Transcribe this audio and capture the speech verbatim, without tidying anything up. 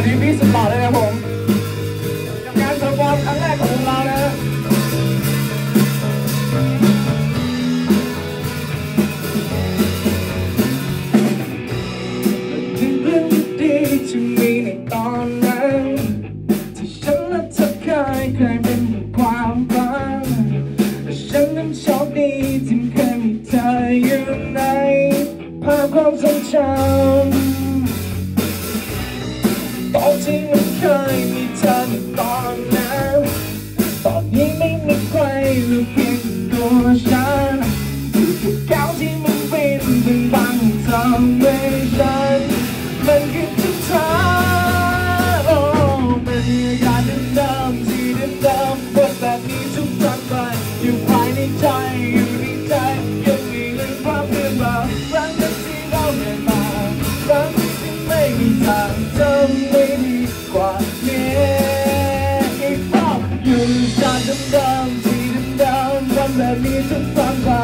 นี้พี่สุดหล่อเลยนะผมกับการเพอร์ฟอร์มครั้งแรกของเรานะถึงเรื่องดีที่มีในตอนนั้นที่ฉันและเธอเคยเคยเป็นความฝันฉันนั้นโชคดีที่เคยมีเธออยู่ในภาพความทรงจำตอนที่มันเคยมีเธอในตอนนั้นตอนนี้ไม่มีใครเหลือเพียงตัวฉันอยู่กับเขาที่มันเป็นเป็นบางทำให้ฉันมันคิดถึงเธอโอ้เป็นยาเดิมๆที่เดิมๆวนแบบนี้ทุกครั้งไปอยู่ภายในใจอยู่ในใจยังมีเรื่องความเรื่องราวรักกันที่เราเดินมารักที่ไม่มีทางจำไม่ดีกว่านี้อีกรอบอยู่ชาติเดิมๆที่เดิมๆวันแบบนี้ทุกครั้งไป